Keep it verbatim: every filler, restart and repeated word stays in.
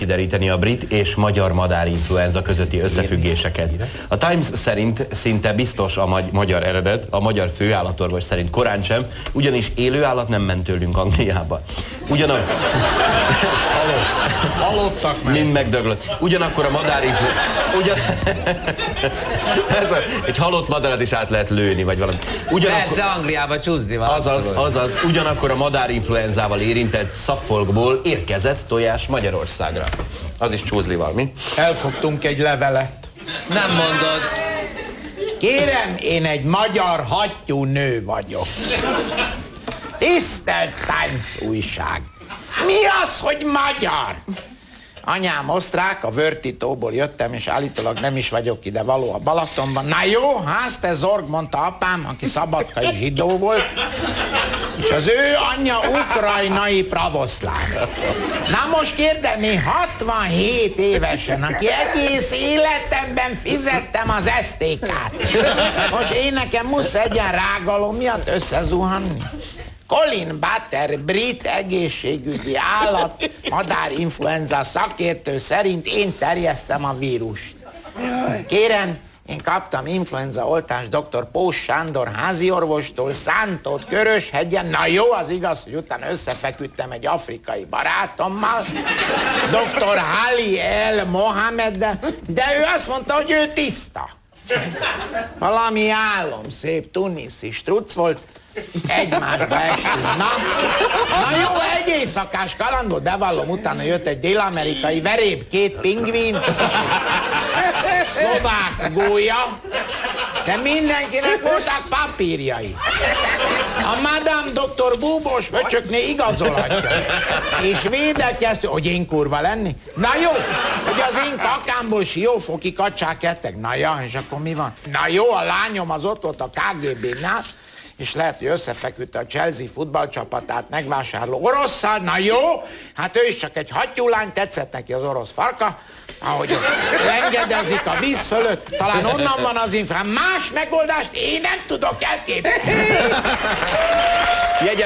kideríteni a brit és magyar madárinfluenza közötti összefüggéseket. A Times szerint szinte biztos a magy magyar eredet, a magyar főállatorvos szerint korán sem, ugyanis élő állat nem ment tőlünk Angliába. Ugyanak... Halottak meg. Mind megdöglött. Ugyanakkor a madárinfluenza... Ugyan... Ez a... Egy halott madarat is át lehet lőni, vagy valami. Ugyanakkor... Persze Angliába csúszni van. Azaz, azaz, ugyanakkor a madárinfluenzával érintett Suffolkból érkezett tojás Magyarországra. Az is csúzlival, mi? Elfogtunk egy levelet. Nem mondod. Kérem, én egy magyar hattyú nő vagyok. Tisztelt Times újság! Mi az, hogy magyar? Anyám osztrák, a Vörtitóból jöttem, és állítólag nem is vagyok ide való a Balatonban. Na jó, ház te Zorg, mondta apám, aki szabadkai zsidó volt, és az ő anyja ukrajnai pravoszláv. Na most kérdeni, hatvanhét évesen, aki egész életemben fizettem az es té ká-t. Most én nekem musz egyen rágalom miatt összezuhanni. Colin Butter, brit egészségügyi állat, madárinfluenza szakértő szerint én terjesztem a vírust. Kérem, én kaptam influenza oltást dr. Pós Sándor háziorvostól, Szántót, Köröshegyen. Na jó, az igaz, hogy utána összefeküdtem egy afrikai barátommal, doktor Ali El Mohameddel, de ő azt mondta, hogy ő tiszta. Valami álom, szép tuniszi struc volt, egymásba estünk. Na, na jó, egy éjszakás kalandot bevallom, utána jött egy dél-amerikai veréb, két pingvin, szlovák gólya, de mindenkinek voltak papírjai. A Madame doktor Búbos vöcsökné igazolatja. És védekeztő, hogy én kurva lenni? Na jó, hogy az én kakámból siófoki kacsák ettek. Na ja, és akkor mi van? Na jó, a lányom az ott volt a ká gé bé-nál, és lehet, hogy összefeküdte a Chelsea futballcsapatát megvásárló orosszal. Na jó, hát ő is csak egy hattyúlány, tetszett neki az orosz farka, ahogy lengedezik a víz fölött, talán onnan van az infra. Más megoldást én nem tudok elképzelni.